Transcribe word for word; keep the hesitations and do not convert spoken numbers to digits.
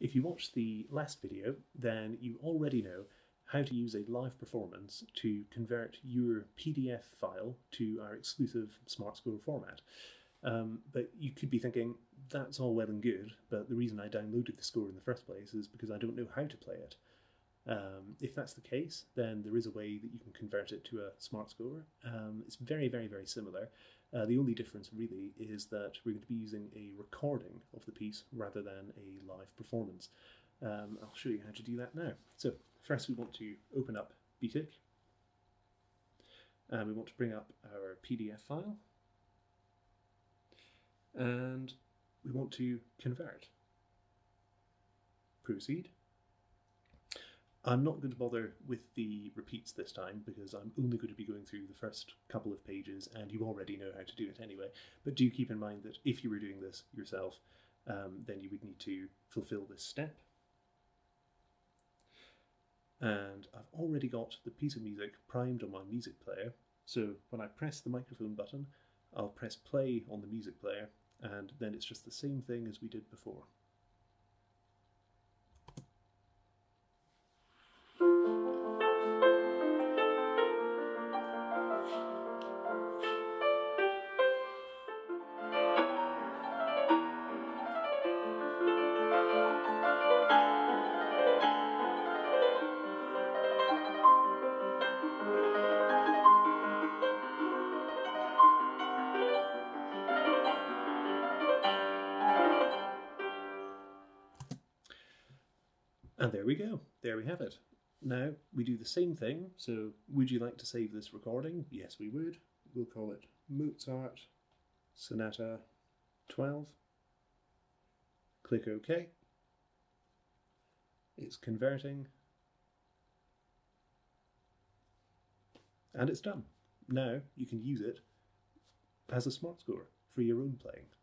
If you watched the last video, then you already know how to use a live performance to convert your P D F file to our exclusive Smart Score format. Um, but you could be thinking, that's all well and good, but the reason I downloaded the score in the first place is because I don't know how to play it. Um, if that's the case, then there is a way that you can convert it to a Smart Score. Um, it's very, very, very similar. Uh, the only difference really is that we're going to be using a recording of the piece rather than a live performance. Um, I'll show you how to do that now. So first we want to open up B T I C, and we want to bring up our P D F file, and we want to convert. Proceed. I'm not going to bother with the repeats this time because I'm only going to be going through the first couple of pages and you already know how to do it anyway. But do keep in mind that if you were doing this yourself, um, then you would need to fulfill this step. And I've already got the piece of music primed on my music player. So when I press the microphone button, I'll press play on the music player, and then it's just the same thing as we did before. And there we go, there we have it. Now we do the same thing, so would you like to save this recording? Yes, we would. We'll call it Mozart Sonata twelve. Click OK. It's converting. And it's done. Now you can use it as a Smart Score for your own playing.